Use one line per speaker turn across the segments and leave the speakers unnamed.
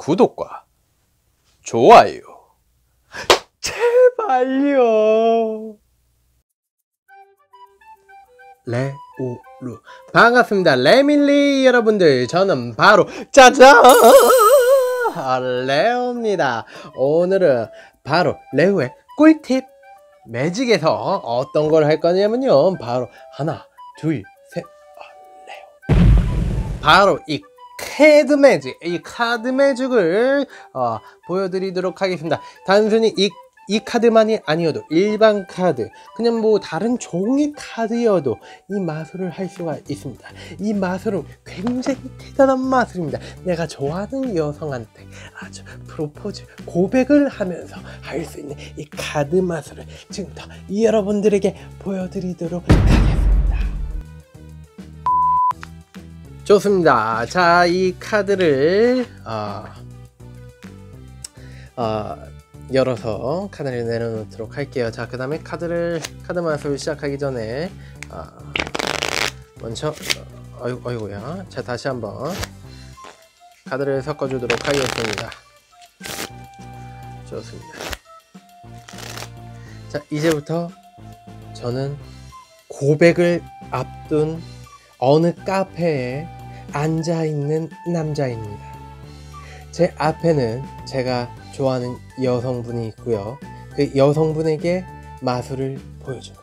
구독과 좋아요 제발요. 레오루 반갑습니다. 레밀리 여러분들, 저는 바로 짜잔 레오입니다. 오늘은 바로 레오의 꿀팁 매직에서 어떤 걸 할 거냐면요, 바로 하나 둘 셋 레오, 바로 이 카드 매직을 보여드리도록 하겠습니다. 단순히 이 카드만이 아니어도 일반 카드, 그냥 뭐 다른 종이 카드여도 이 마술을 할 수가 있습니다. 이 마술은 굉장히 대단한 마술입니다. 내가 좋아하는 여성한테 아주 프로포즈, 고백을 하면서 할 수 있는 이 카드 마술을 지금부터 여러분들에게 보여드리도록 하겠습니다. 좋습니다. 자, 이 카드를 열어서 카드를 내려놓도록 할게요. 자, 그 다음에 카드 마술 시작하기 전에 먼저 어이구야. 자, 다시 한번 카드를 섞어주도록 하겠습니다. 좋습니다. 자, 이제부터 저는 고백을 앞둔 어느 카페에 앉아있는 남자입니다. 제 앞에는 제가 좋아하는 여성분이 있고요. 그 여성분에게 마술을 보여주는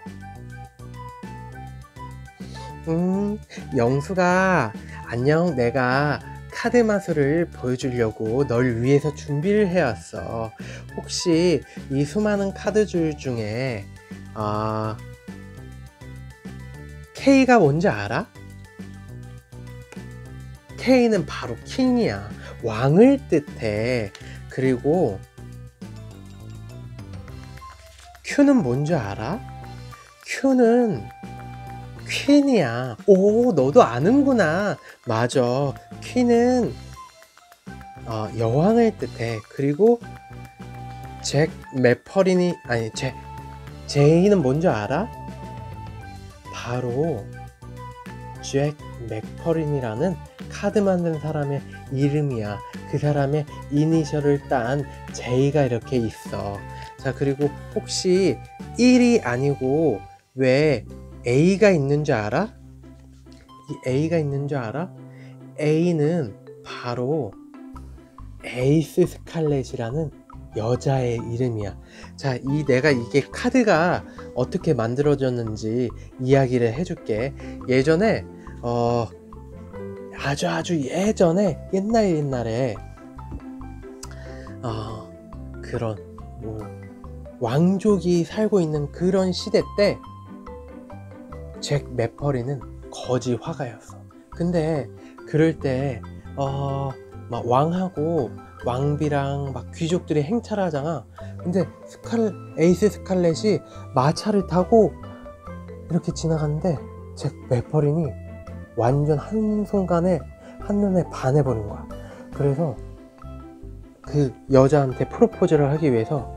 겁니다. 영수가 안녕, 내가 카드 마술을 보여주려고 널 위해서 준비를 해왔어. 혹시 이 수많은 카드줄 중에 K가 뭔지 알아? K는 바로 킹이야. 왕을 뜻해. 그리고 Q는 뭔지 알아? Q는 퀸이야. 오, 너도 아는구나. 맞아. 퀸은 여왕을 뜻해. 그리고 제이는 뭔지 알아? 바로 잭 맥퍼린이라는 카드 만든 사람의 이름이야. 그 사람의 이니셜을 딴 J가 이렇게 있어. 자, 그리고 혹시 1이 아니고 왜 A가 있는 줄 알아? 이 A가 있는 줄 알아? A는 바로 에이스 스칼렛이라는 여자의 이름이야. 자, 내가 이게 카드가 어떻게 만들어졌는지 이야기를 해줄게. 예전에 아주 예전에 옛날에 그런 왕족이 살고 있는 그런 시대 때 잭 맥퍼린은 거지 화가였어. 근데 그럴 때 막 왕하고 왕비랑 막 귀족들이 행차를 하잖아. 근데 에이스 스칼렛이 마차를 타고 이렇게 지나가는데 잭 맥퍼린이 완전 한순간에 한눈에 반해버린 거야. 그래서 그 여자한테 프로포즈를 하기 위해서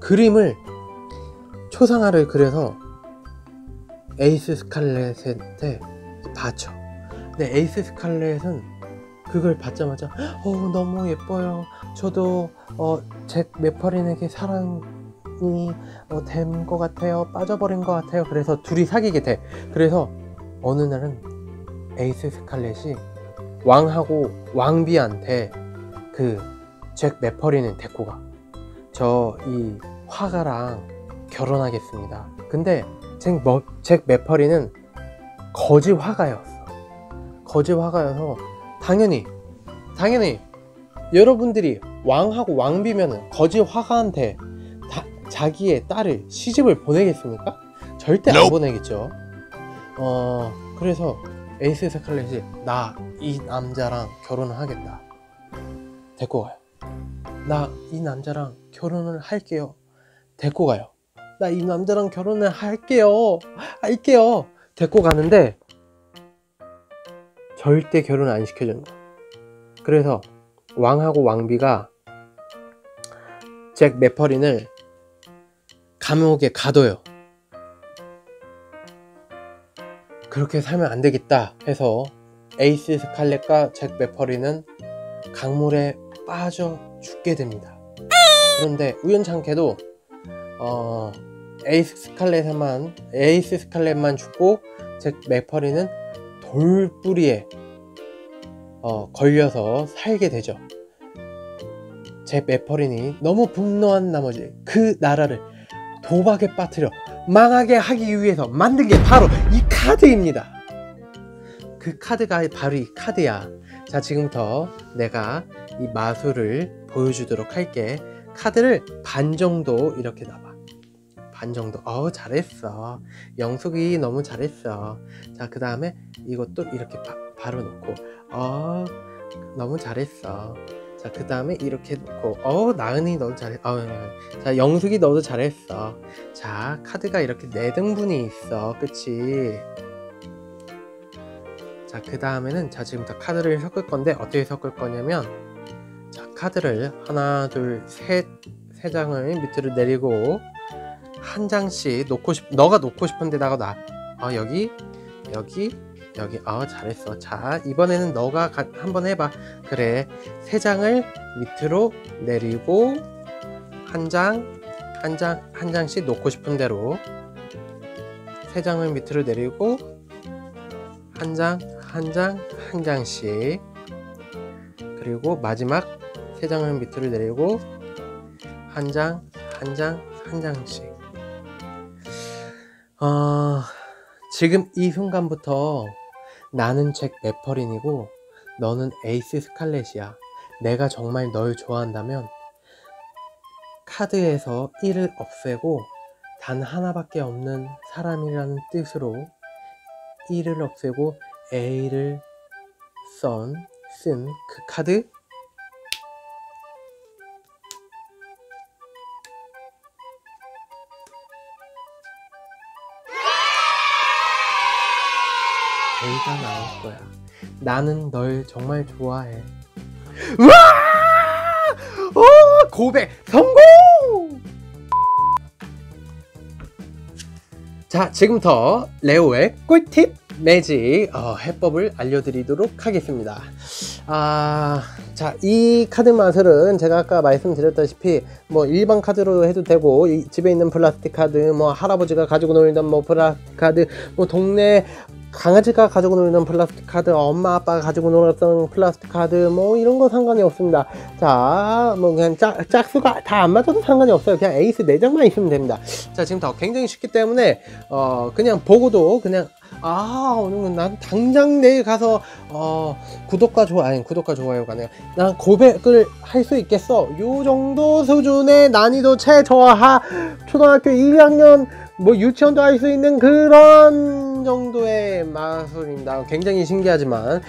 초상화를 그려서 에이스 스칼렛한테 바쳐. 근데 에이스 스칼렛은 그걸 받자마자 너무 예뻐요. 저도 잭 맥퍼린에게 사랑이 된 것 같아요. 빠져버린 것 같아요. 그래서 둘이 사귀게 돼. 그래서 어느 날은 에이스 스칼렛이 왕하고 왕비한테 그 잭 맥퍼린을 데리고 가. 저 이 화가랑 결혼하겠습니다. 근데 잭 맥퍼린은 거지 화가였어. 거지 화가여서 당연히 여러분들이 왕하고 왕비면은 거지 화가한테 자기의 딸을 시집을 보내겠습니까? 절대 안 보내겠죠. 그래서 에이스 스칼렛이 나 이 남자랑 결혼을 하겠다. 데리고 가요. 나 이 남자랑 결혼을 할게요. 데리고 가요. 나 이 남자랑 결혼을 할게요. 데리고 가는데 절대 결혼 안 시켜주는 거야. 그래서 왕하고 왕비가 잭 맥퍼린을 감옥에 가둬요. 그렇게 살면 안 되겠다 해서 에이스 스칼렛과 잭 맥퍼린은 강물에 빠져 죽게 됩니다. 그런데 우연찮게도 에이스 스칼렛만 죽고 잭 맥퍼린은 돌뿌리에 걸려서 살게 되죠. 잭 맥퍼린이 너무 분노한 나머지 그 나라를 도박에 빠뜨려 망하게 하기 위해서 만든 게 바로 이 카드입니다. 그 카드가 바로 이 카드야. 자, 지금부터 내가 이 마술을 보여주도록 할게. 카드를 반 정도 이렇게 놔봐. 반 정도. 잘했어. 영숙이 너무 잘했어. 자, 그 다음에 이것도 이렇게 바로 놓고 너무 잘했어. 자, 그 다음에 이렇게 놓고 나은이 너도 잘했어. 자, 영숙이 너도 잘했어. 자, 카드가 이렇게 4등분이 있어. 그치? 자, 그 다음에는 자, 지금부터 카드를 섞을 건데 어떻게 섞을 거냐면, 자, 카드를 하나 둘 셋 세 장을 밑으로 내리고 한 장씩 너가 놓고 싶은 데다가 놔. 여기 잘했어. 자, 이번에는 너가 한번 해봐. 그래, 3장을 밑으로 내리고 한 장씩 놓고 싶은 대로 3장을 밑으로 내리고 한 장씩, 그리고 마지막 3장을 밑으로 내리고 한 장씩. 지금 이 순간부터 나는 잭 맥퍼린이고 너는 에이스 스칼렛이야. 내가 정말 널 좋아한다면 카드에서 1을 없애고 단 하나밖에 없는 사람이라는 뜻으로 1을 없애고 A를 쓴 그 카드, A가 나올 거야. 나는 널 정말 좋아해. 우와! 고백 성공! 자, 지금부터 레오의 꿀팁 매직 해법을 알려드리도록 하겠습니다. 자, 이 카드 마술은 제가 아까 말씀드렸다시피 뭐 일반 카드로 해도 되고, 집에 있는 플라스틱 카드, 뭐 할아버지가 가지고 놀던 뭐 플라스틱 카드, 뭐 동네 강아지가 가지고 놀던 플라스틱 카드, 엄마 아빠가 가지고 놀았던 플라스틱 카드, 뭐 이런 거 상관이 없습니다. 자, 뭐 그냥 짝수가 다 안 맞아도 상관이 없어요. 그냥 에이스 4장만 있으면 됩니다. 자, 지금 더 굉장히 쉽기 때문에 그냥 보고도 그냥 오늘 난 당장 내일 가서 구독과 좋아요가 아니라 난 고백을 할 수 있겠어. 요 정도 수준의 난이도 최저하 초등학교 1학년 뭐 유치원도 할 수 있는 그런 정도의 마술입니다. 굉장히 신기하지만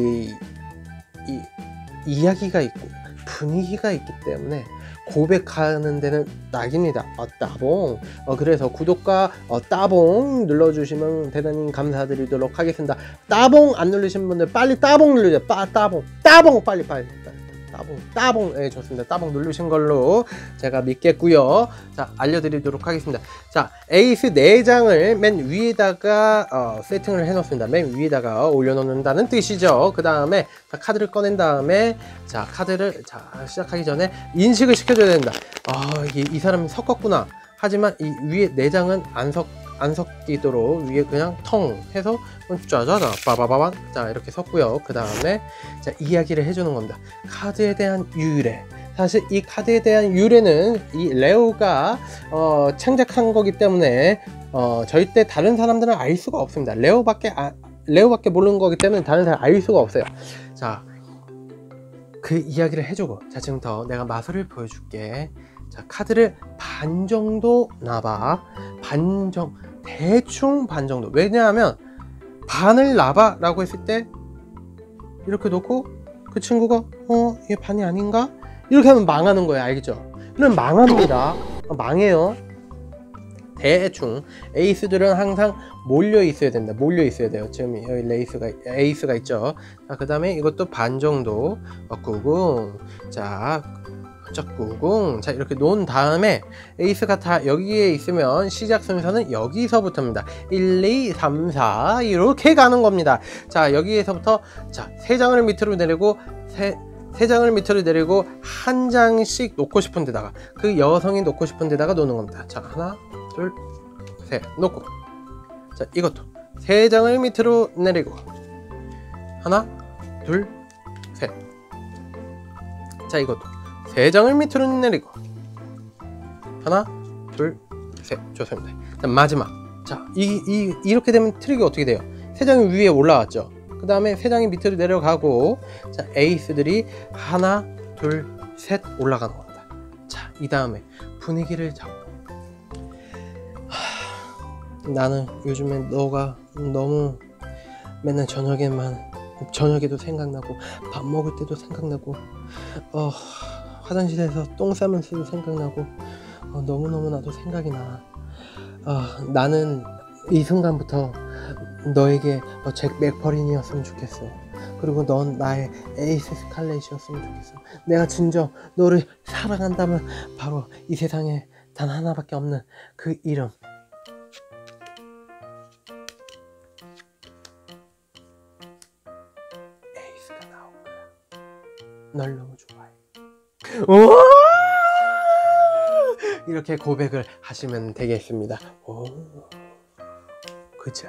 이야기가 있고 분위기가 있기 때문에 고백하는 데는 낙입니다. 따봉. 그래서 구독과 따봉 눌러주시면 대단히 감사드리도록 하겠습니다. 따봉 안 누르신 분들 빨리 따봉 누르세요. 따봉 빨리 따봉. 네, 좋습니다. 따봉 누르신 걸로 제가 믿겠고요. 자, 알려드리도록 하겠습니다. 자, 에이스 4장을 맨 위에다가 세팅을 해놓습니다. 맨 위에다가 올려놓는다는 뜻이죠. 그 다음에 카드를 꺼낸 다음에, 자, 카드를 시작하기 전에 인식을 시켜줘야 된다. 이 사람이 섞었구나. 하지만 이 위에 4장은 안 섞이도록 위에 그냥 텅 해서 짜자자 빠바바바, 자, 이렇게 섞고요. 그 다음에 자, 이야기를 해주는 겁니다. 카드에 대한 유래. 사실 이 카드에 대한 유래는 이 레오가 창작한 거기 때문에 절대 다른 사람들은 알 수가 없습니다. 레오밖에 모르는 거기 때문에 다른 사람 알 수가 없어요. 자, 그 이야기를 해주고, 자, 지금부터 내가 마술을 보여줄게. 자, 카드를 반 정도 놔봐. 대충 반 정도. 왜냐하면 반을 놔봐 라고 했을 때 이렇게 놓고 그 친구가 이게 반이 아닌가? 이렇게 하면 망하는 거예요. 알겠죠? 그럼 망합니다. 망해요. 대충. 에이스들은 항상 몰려 있어야 된다. 몰려 있어야 돼요. 지금 여기 에이스가 있죠. 자, 그 다음에 이것도 반 정도 꾹꾹. 자, 꾹꾹. 자, 이렇게 놓은 다음에 에이스가 다 여기에 있으면 시작 순서는 여기서부터입니다. 1, 2, 3, 4 이렇게 가는 겁니다. 자, 여기에서부터 자, 3장을 밑으로 내리고 3장을 밑으로 내리고 한 장씩 놓고 싶은 데다가, 그 여성이 놓고 싶은 데다가 놓는 겁니다. 자, 하나, 둘, 셋 놓고, 자, 이것도 3장을 밑으로 내리고 하나, 둘, 셋. 자, 이것도 3장을 밑으로 내리고 하나, 둘, 셋. 좋습니다. 자, 마지막. 자, 이렇게 되면 트릭이 어떻게 돼요? 3장이 위에 올라왔죠. 그 다음에 3장이 밑으로 내려가고, 자, 에이스들이 하나, 둘, 셋 올라가는 겁니다. 자, 이 다음에 분위기를 잡고, 나는 요즘에 너가 너무 맨날 저녁에도 생각나고, 밥 먹을 때도 생각나고, 화장실에서 똥 싸면서도 생각나고, 너무너무 나도 생각이 나. 나는 이 순간부터 너에게 잭 맥퍼린이었으면 좋겠어. 그리고 넌 나의 에이스 스칼렛이었으면 좋겠어. 내가 진정 너를 사랑한다면 바로 이 세상에 단 하나밖에 없는 그 이름, 에이스가 나올 거야. 널 너무 좋아해. 우와! 이렇게 고백을 하시면 되겠습니다. 오, 그치?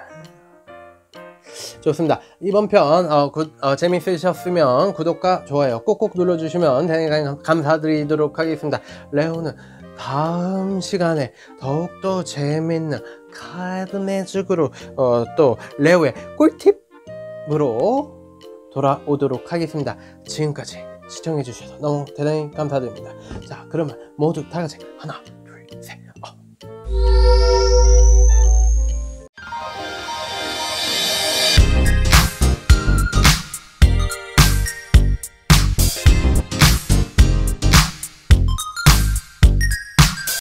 좋습니다. 이번 편 재밌으셨으면 구독과 좋아요 꼭꼭 눌러주시면 대단히 감사드리도록 하겠습니다. 레오는 다음 시간에 더욱더 재밌는 카드 매직으로 또 레오의 꿀팁으로 돌아오도록 하겠습니다. 지금까지 시청해주셔서 너무 대단히 감사드립니다. 자, 그러면 모두 다같이 하나, 둘, 셋.